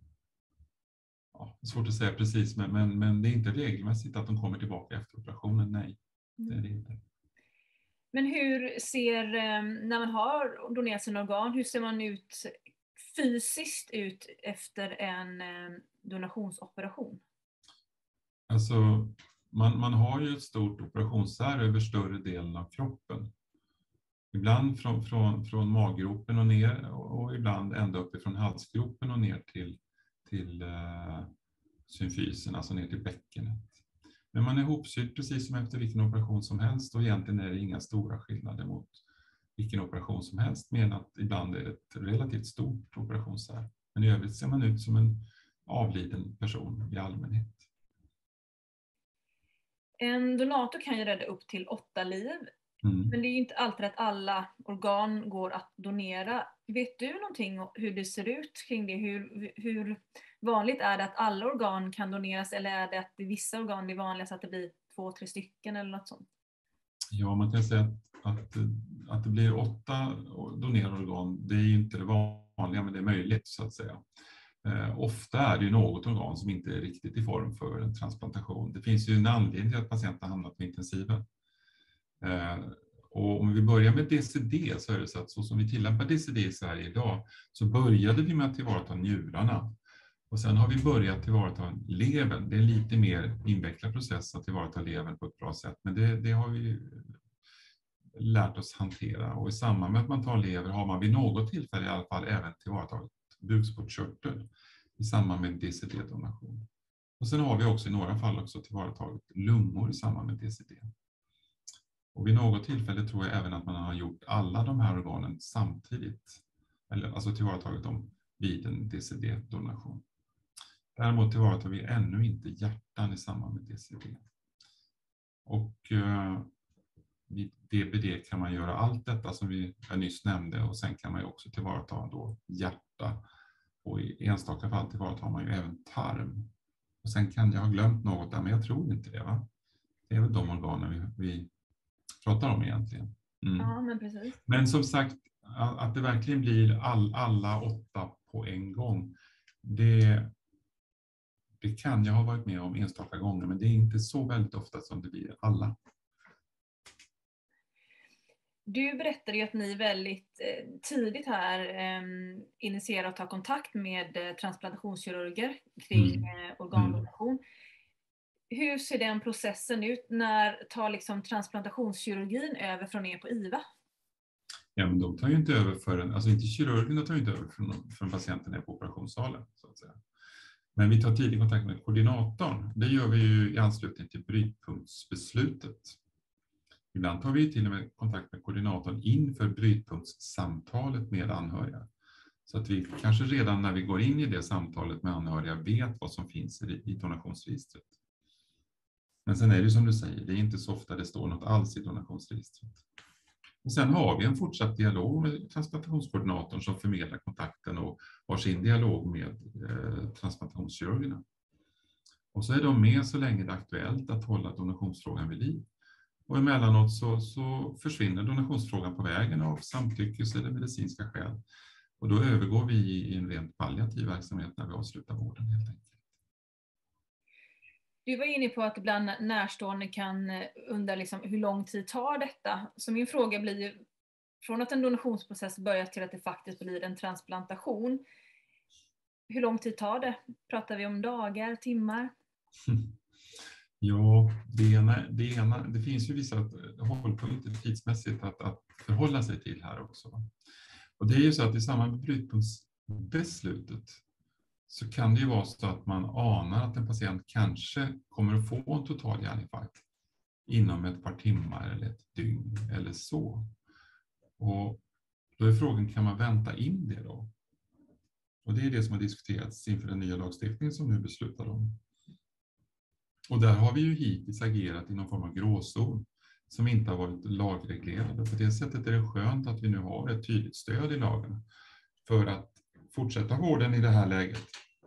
Ja, det är svårt att säga precis, men, men, men det är inte regelmässigt att de kommer tillbaka efter operationen. Nej, det är det inte. Men hur ser, när man har donerat sina organ, hur ser man ut fysiskt ut efter en donationsoperation? Alltså, man, man har ju ett stort operationssär över större delen av kroppen. Ibland från, från, från maggropen och ner, och, och ibland ända uppifrån halsgropen och ner till, till uh, symfysen, alltså ner till bäckenet. Men man är ihopsydd precis som efter vilken operation som helst, och egentligen är det inga stora skillnader mot vilken operation som helst, men att ibland är det ett relativt stort operationssär. Men i övrigt ser man ut som en avliden person i allmänhet. En donator kan ju rädda upp till åtta liv, mm. men det är ju inte alltid att alla organ går att donera. Vet du någonting om hur det ser ut kring det? Hur, hur vanligt är det att alla organ kan doneras, eller är det att det är vissa organ det är vanligast att det blir två, tre stycken eller något sånt? Ja, man kan säga att, att, att det blir åtta donerade organ, det är ju inte det vanliga, men det är möjligt så att säga. Eh, ofta är det ju något organ som inte är riktigt i form för en transplantation. Det finns ju en anledning till att patienten hamnar på intensiven. Eh, och om vi börjar med D C D, så är det så att så som vi tillämpar D C D i Sverige idag, så började vi med att tillvarata njurarna. Och sen har vi börjat tillvarata levern. Det är en lite mer invecklad process att tillvarata levern på ett bra sätt, men det, det har vi lärt oss hantera. Och i samband med att man tar lever har man vid något tillfälle i alla fall även tillvaratagit bukspottkörtel i samband med D C D-donation. Och sen har vi också i några fall också tillvaratagit lungor i samband med D C D. Och vid något tillfälle tror jag även att man har gjort alla de här organen samtidigt. Eller alltså tillvaratagit dem vid en D C D-donation. Däremot tillvaratar vi ännu inte hjärtan i samband med D C D. Och eh, vid D B D kan man göra allt detta som vi jag nyss nämnde, och sen kan man ju också tillvarata då hjärta. Och i enstaka fall tillvaratar man ju även tarm. Och sen kan jag ha glömt något där, men jag tror inte det, va? Det är väl de organen vi, vi pratar om egentligen. Mm. Ja, men precis. Men som sagt, att det verkligen blir all, alla åtta på en gång, det, det kan jag ha varit med om enstaka gånger, men det är inte så väldigt ofta som det blir alla. Du berättade ju att ni väldigt tidigt här eh, initierade att ta kontakt med eh, transplantationskirurger kring Mm. eh, organdonation. Mm. Hur ser den processen ut? När tar liksom transplantationskirurgin över från er på I V A? Ja, men de tar ju inte över förrän, alltså inte kirurgerna tar ju inte över från, från patienten är på operationssalen, så att säga. Men vi tar tidig kontakt med koordinatorn. Det gör vi ju i anslutning till brytpunktsbeslutet. Ibland tar vi till och med kontakt med koordinatorn inför brytpunktssamtalet med anhöriga. Så att vi kanske redan när vi går in i det samtalet med anhöriga vet vad som finns i donationsregistret. Men sen är det ju som du säger, det är inte så ofta det står något alls i donationsregistret. Och sen har vi en fortsatt dialog med transplantationskoordinatorn som förmedlar kontakten och har sin dialog med eh, transplantationskirurgerna. Och så är de med så länge det är aktuellt att hålla donationsfrågan vid liv. Och emellanåt så, så försvinner donationsfrågan på vägen av samtyckes- eller medicinska skäl. Och då övergår vi i en rent palliativ verksamhet när vi avslutar vården helt enkelt. Du var inne på att ibland närstående kan undra liksom hur lång tid tar detta. Så min fråga blir ju, från att en donationsprocess börjar till att det faktiskt blir en transplantation. Hur lång tid tar det? Pratar vi om dagar, timmar? Ja, det, ena, det, ena, det finns ju vissa hållpunkter tidsmässigt att, att förhålla sig till här också. Och det är ju så att i samband med brytpunktsbeslutet så kan det ju vara så att man anar att en patient kanske kommer att få en total hjärninfarkt inom ett par timmar eller ett dygn eller så. Och då är frågan, kan man vänta in det då? Och det är det som har diskuterats inför den nya lagstiftningen som nu beslutar om. Och där har vi ju hittills agerat i någon form av gråzon som inte har varit lagreglerad. Och på det sättet är det skönt att vi nu har ett tydligt stöd i lagen för att fortsätta vården i det här läget.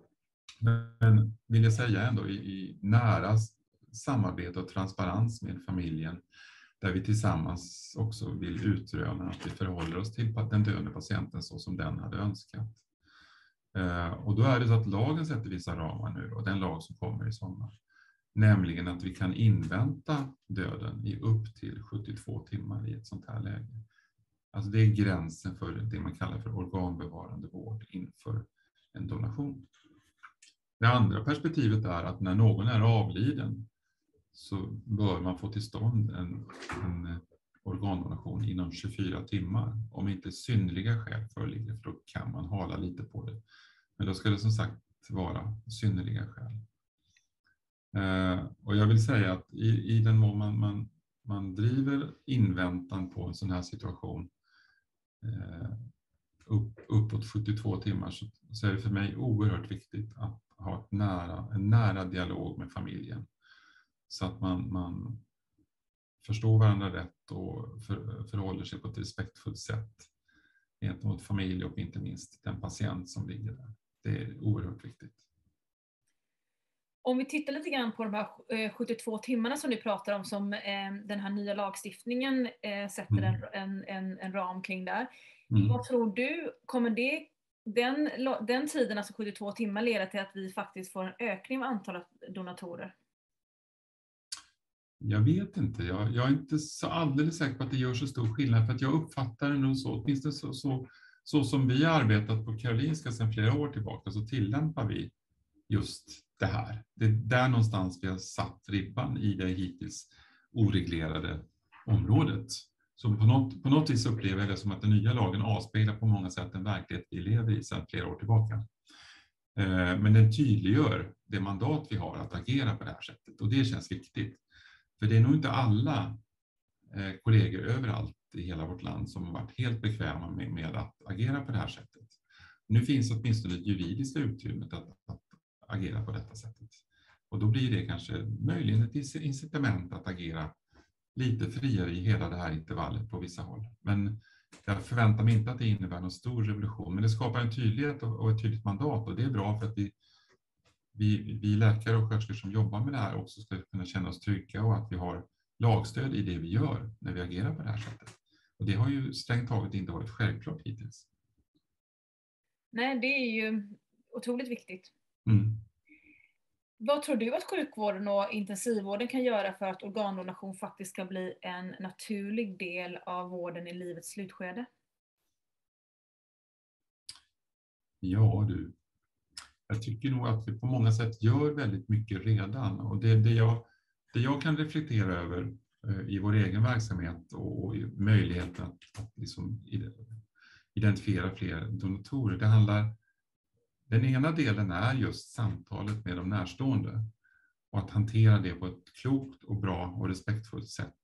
Men vill jag säga ändå i, i nära samarbete och transparens med familjen där vi tillsammans också vill utröna att vi förhåller oss till den döende patienten så som den hade önskat. Eh, och då är det så att lagen sätter vissa ramar nu och den lag som kommer i sommar. Nämligen att vi kan invänta döden i upp till sjuttiotvå timmar i ett sånt här läge. Alltså det är gränsen för det man kallar för organbevarande vård inför en donation. Det andra perspektivet är att när någon är avliden så bör man få till stånd en, en organdonation inom tjugofyra timmar. Om inte synnerliga skäl föreligger, för då kan man hala lite på det. Men då ska det som sagt vara synnerliga skäl. Eh, och jag vill säga att i, i den mån man, man, man driver inväntan på en sån här situation eh, upp, uppåt sjuttiotvå timmar så, så är det för mig oerhört viktigt att ha ett nära, en nära dialog med familjen. Så att man, man förstår varandra rätt och för, förhåller sig på ett respektfullt sätt gentemot familj och inte minst den patient som ligger där. Det är oerhört viktigt. Om vi tittar lite grann på de här sjuttiotvå timmarna som du pratar om som eh, den här nya lagstiftningen eh, sätter mm. en, en, en ram kring där. Mm. Vad tror du, kommer det, den, den tiden, alltså sjuttiotvå timmar, leda till att vi faktiskt får en ökning av antalet donatorer? Jag vet inte. Jag, jag är inte så alldeles säker på att det gör så stor skillnad. För att jag uppfattar det nog så, åtminstone så, så, så som vi har arbetat på Karolinska sedan flera år tillbaka så tillämpar vi just det här. Det är där någonstans vi har satt ribban i det hittills oreglerade området. Så på något, på något vis upplever jag det som att den nya lagen avspeglar på många sätt en verklighet vi lever i sedan flera år tillbaka. Men den tydliggör det mandat vi har att agera på det här sättet och det känns viktigt. För det är nog inte alla kollegor överallt i hela vårt land som har varit helt bekväma med, med att agera på det här sättet. Nu finns åtminstone det juridiska utrymmet att, att agera på detta sättet. Och då blir det kanske möjligen ett incitament att agera lite friare i hela det här intervallet på vissa håll. Men jag förväntar mig inte att det innebär någon stor revolution. Men det skapar en tydlighet och ett tydligt mandat och det är bra för att vi, vi, vi läkare och sköterskor som jobbar med det här också ska kunna känna oss trygga och att vi har lagstöd i det vi gör när vi agerar på det här sättet. Och det har ju strängt taget inte varit självklart hittills. Nej, det är ju otroligt viktigt. Mm. Vad tror du att sjukvården och intensivvården kan göra för att organdonation faktiskt ska bli en naturlig del av vården i livets slutskede? Ja du, jag tycker nog att vi på många sätt gör väldigt mycket redan. Och det, det, jag, det jag kan reflektera över eh, i vår egen verksamhet och, och i möjligheten att, att liksom identifiera fler donatorer, det handlar. Den ena delen är just samtalet med de närstående och att hantera det på ett klokt och bra och respektfullt sätt.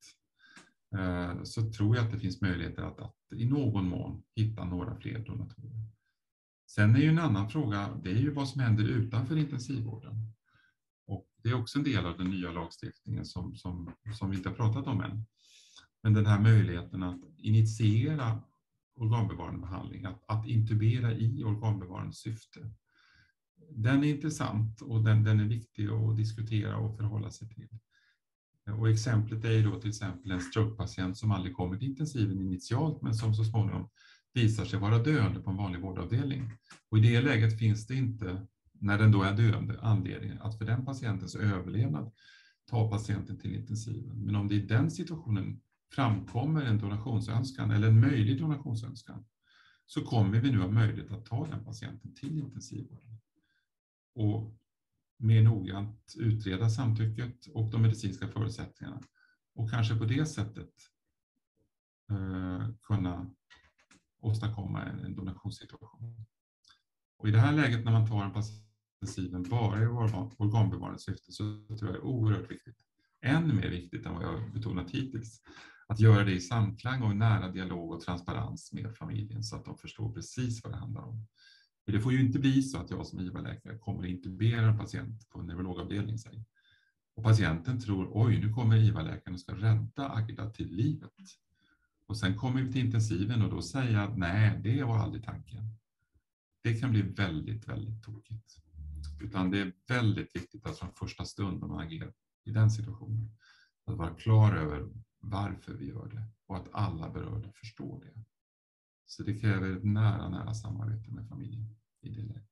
Så tror jag att det finns möjligheter att, att i någon mån hitta några fler donatorer. Sen är ju en annan fråga, det är ju vad som händer utanför intensivvården. Och det är också en del av den nya lagstiftningen som, som, som vi inte har pratat om än. Men den här möjligheten att initiera organbevarande behandling, att, att intubera i organbevarande syfte. Den är intressant och den, den är viktig att diskutera och förhålla sig till. Och exemplet är ju då till exempel en strokepatient som aldrig kommer till intensiven initialt men som så småningom visar sig vara döende på en vanlig vårdavdelning. Och i det läget finns det inte, när den då är döende, anledning att för den patientens överlevnad ta patienten till intensiven. Men om det i den situationen framkommer en donationsönskan eller en möjlig donationsönskan så kommer vi nu ha möjlighet att ta den patienten till intensivvården. Och mer noggrant utreda samtycket och de medicinska förutsättningarna. Och kanske på det sättet eh, kunna åstadkomma en, en donationssituation. Och i det här läget när man tar en patient till intensiven bara i organbevarande syfte så tror jag det är oerhört viktigt. Än mer viktigt än vad jag betonat hittills. Att göra det i samklang och nära dialog och transparens med familjen så att de förstår precis vad det handlar om. För det får ju inte bli så att jag som I V A-läkare kommer att intubera en patient på en neurologavdelning. Sig. Och patienten tror, oj nu kommer I V A-läkaren och ska rädda Agda till livet. Och sen kommer vi till intensiven och då säger jag att nej, det var aldrig tanken. Det kan bli väldigt, väldigt tokigt. Utan det är väldigt viktigt att från första stund när man agerar i den situationen att vara klar över varför vi gör det och att alla berörda förstår det. Så det kräver ett nära, nära samarbete med familjen i det läget.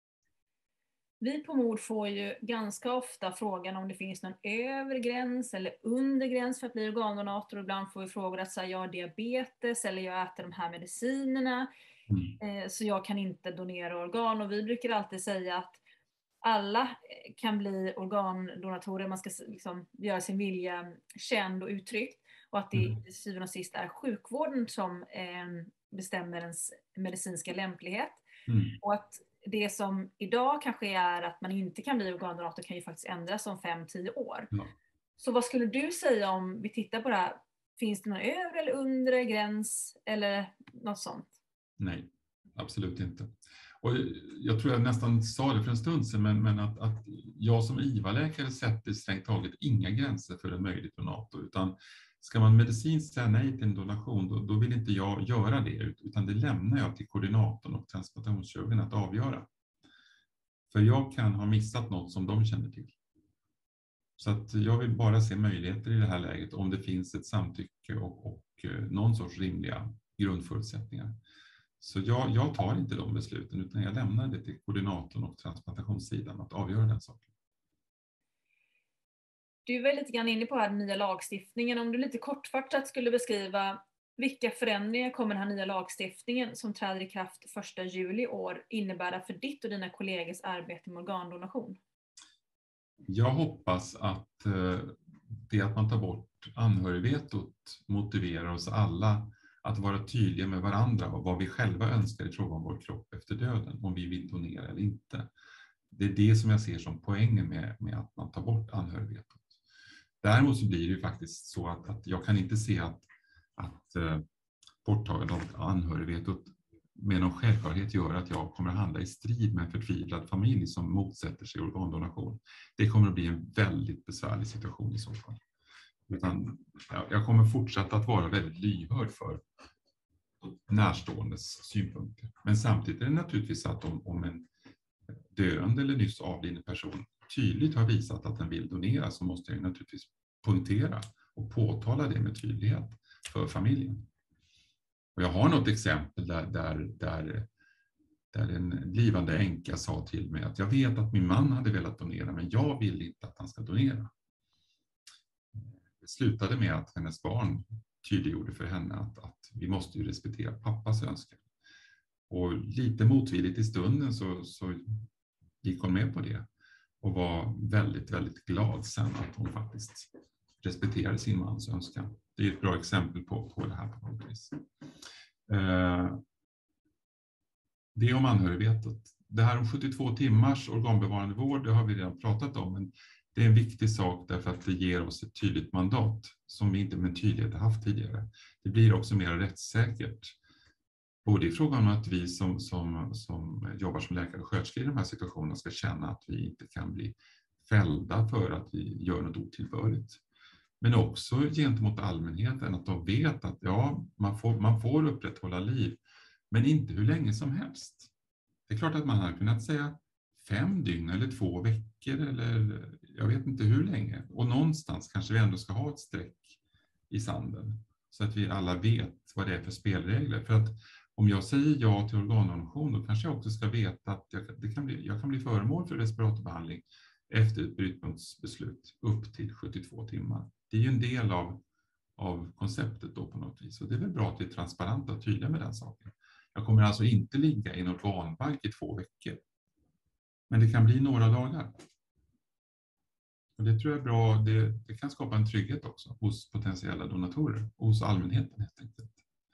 Vi på MOD får ju ganska ofta frågan om det finns någon övre gräns eller under gräns för att bli organdonator. Ibland får vi frågor att säga jag har diabetes eller jag äter de här medicinerna mm. så jag kan inte donera organ. Och vi brukar alltid säga att alla kan bli organdonatorer, man ska liksom göra sin vilja känd och uttryckt. Och att det mm. till syvende och sist är sjukvården som eh, bestämmer ens medicinska lämplighet. Mm. Och att det som idag kanske är att man inte kan bli organdonator kan ju faktiskt ändras om fem till tio år. Ja. Så vad skulle du säga om vi tittar på det här? Finns det någon övre eller undre gräns eller något sånt? Nej, absolut inte. Och jag tror jag nästan sa det för en stund sedan, men, men att, att jag som I V A-läkare sätter strängt taget inga gränser för en möjlig donator. Utan ska man medicinskt säga nej till en donation, då, då vill inte jag göra det, utan det lämnar jag till koordinatorn och transplantationskirurgen att avgöra. För jag kan ha missat något som de känner till. Så att jag vill bara se möjligheter i det här läget om det finns ett samtycke och, och någon sorts rimliga grundförutsättningar. Så jag, jag tar inte de besluten utan jag lämnar det till koordinatorn och transplantationssidan att avgöra den saken. Du är väl lite grann inne på den nya lagstiftningen. Om du lite kortfattat skulle beskriva vilka förändringar kommer den här nya lagstiftningen som träder i kraft första juli i år innebära för ditt och dina kollegors arbete med organdonation? Jag hoppas att det att man tar bort anhörigvetot motiverar oss alla att vara tydliga med varandra och vad vi själva önskar i fråga om vår kropp efter döden, om vi vill donera eller inte. Det är det som jag ser som poängen med, med att man tar bort anhörigvetot. Däremot så blir det ju faktiskt så att, att jag kan inte se att, att eh, borttagandet av anhörigvetot med någon självklarhet gör att jag kommer att handla i strid med en förtvivlad familj som motsätter sig organdonation. Det kommer att bli en väldigt besvärlig situation i så fall. Utan jag kommer fortsätta att vara väldigt lyhörd för närståendes synpunkter. Men samtidigt är det naturligtvis så att om, om en döende eller nyss avliden person tydligt har visat att den vill donera så måste jag naturligtvis poängtera och påtala det med tydlighet för familjen. Och jag har något exempel där, där, där, där en blivande änka sa till mig att jag vet att min man hade velat donera, men jag vill inte att han ska donera. Det slutade med att hennes barn tydliggjorde för henne att, att vi måste ju respektera pappas önskan. Och lite motvilligt i stunden så, så gick hon med på det. Och var väldigt, väldigt glad sen att hon faktiskt respekterade sin mans önskan. Det är ett bra exempel på, på det här på något vis. Eh, det om anhörigvetot. Det här om sjuttiotvå timmars organbevarande vård, det har vi redan pratat om. Men det är en viktig sak därför att det ger oss ett tydligt mandat som vi inte med tydlighet har haft tidigare. Det blir också mer rättssäkert. Både i frågan om att vi som, som, som jobbar som läkare och sköterskor i de här situationerna ska känna att vi inte kan bli fällda för att vi gör något otillbörligt. Men också gentemot allmänheten att de vet att ja, man får, man får upprätthålla liv, men inte hur länge som helst. Det är klart att man har kunnat säga fem dygn eller två veckor eller jag vet inte hur länge. Och någonstans kanske vi ändå ska ha ett streck i sanden så att vi alla vet vad det är för spelregler. För att om jag säger ja till organdonation då kanske jag också ska veta att jag, det kan bli, jag kan bli föremål för respiratorbehandling efter ett brytpunktsbeslut upp till sjuttiotvå timmar. Det är ju en del av, av konceptet då på något vis. Och det är väl bra att vi är transparenta och tydliga med den saken. Jag kommer alltså inte ligga i en organbank i två veckor. Men det kan bli några dagar. Och det tror jag är bra. Det, det kan skapa en trygghet också hos potentiella donatorer och hos allmänheten helt enkelt.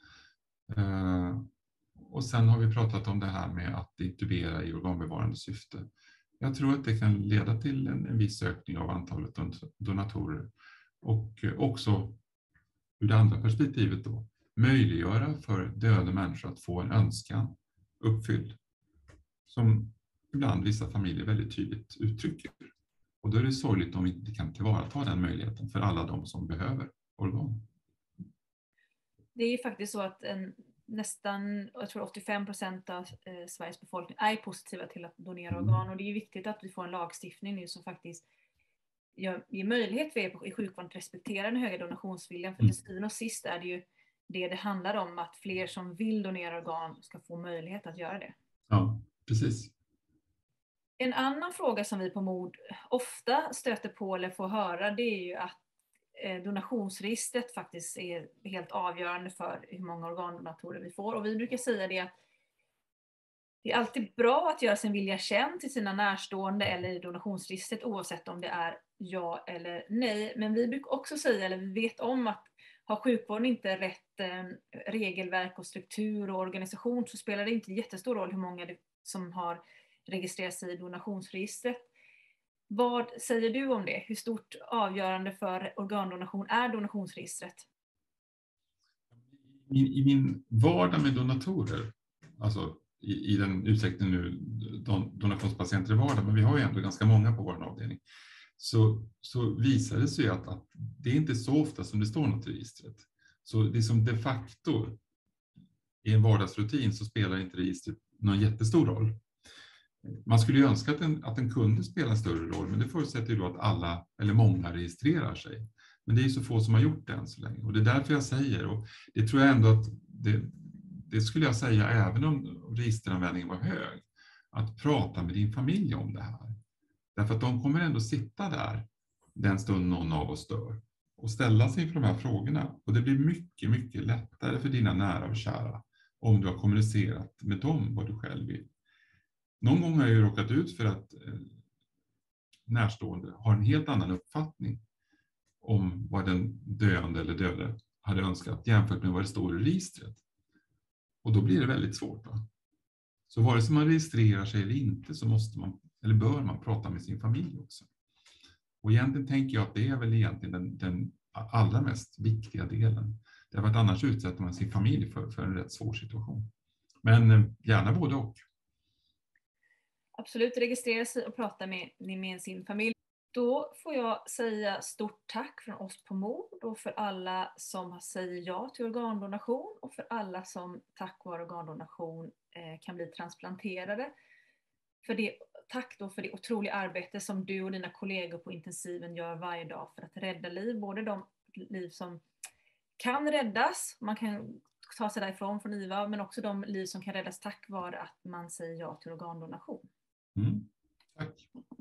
Uh, och sen har vi pratat om det här med att intubera i organbevarande syfte. Jag tror att det kan leda till en, en viss ökning av antalet donatorer. Och också ur det andra perspektivet då möjliggöra för döda människor att få en önskan uppfylld. Som ibland vissa familjer väldigt tydligt uttrycker. Och då är det sorgligt om vi inte kan tillvarata den möjligheten för alla de som behöver organ. Det är ju faktiskt så att en, nästan jag tror åttiofem procent av eh, Sveriges befolkning är positiva till att donera Mm. organ. Och det är viktigt att vi får en lagstiftning nu som faktiskt gör, ger möjlighet för er i sjukvården att respektera den höga donationsviljan. För Mm. till syvende och sist är det ju det det handlar om, att fler som vill donera organ ska få möjlighet att göra det. Ja, precis. En annan fråga som vi på M O D ofta stöter på eller får höra, det är ju att donationsregistret faktiskt är helt avgörande för hur många organdonatorer vi får. Och vi brukar säga det att det är alltid bra att göra sin vilja känd till sina närstående eller i donationsregistret oavsett om det är ja eller nej. Men vi brukar också säga, eller vi vet om att har sjukvården inte rätt eh, regelverk och struktur och organisation så spelar det inte jättestor roll hur många det, som har registrerat sig i donationsregistret. Vad säger du om det? Hur stort avgörande för organdonation är donationsregistret? I, i min vardag med donatorer, alltså i, i den utsträckning nu don, donationspatienter i vardagen, men vi har ju ändå ganska många på vår avdelning, så, så visar det sig att, att det är inte så ofta som det står något i registret. Så det är som de facto i en vardagsrutin så spelar inte registret någon jättestor roll. Man skulle ju önska att den, att den kunde spela en större roll, men det förutsätter ju då att alla eller många registrerar sig. Men det är ju så få som har gjort det än så länge. Och det är därför jag säger, och det tror jag ändå att det, det skulle jag säga även om registeranvändningen var hög, att prata med din familj om det här. Därför att de kommer ändå sitta där den stund någon av oss dör och ställa sig inför de här frågorna. Och det blir mycket, mycket lättare för dina nära och kära om du har kommunicerat med dem vad du själv vill. Någon gång har jag ju råkat ut för att eh, närstående har en helt annan uppfattning om vad den döende eller döde hade önskat jämfört med vad det står i registret. Och då blir det väldigt svårt. Va? Så vare sig man registrerar sig eller inte så måste man, eller bör man prata med sin familj också. Och egentligen tänker jag att det är väl egentligen den, den allra mest viktiga delen. Därför att annars utsätter man sin familj för, för en rätt svår situation. Men eh, gärna både och. Absolut, registrera sig och prata med, med sin familj. Då får jag säga stort tack från oss på M O D och för alla som säger ja till organdonation och för alla som tack vare organdonation eh, kan bli transplanterade. För det, tack då för det otroliga arbete som du och dina kollegor på intensiven gör varje dag för att rädda liv. Både de liv som kan räddas, man kan ta sig därifrån från I V A, men också de liv som kan räddas tack vare att man säger ja till organdonation. Mm. Tack.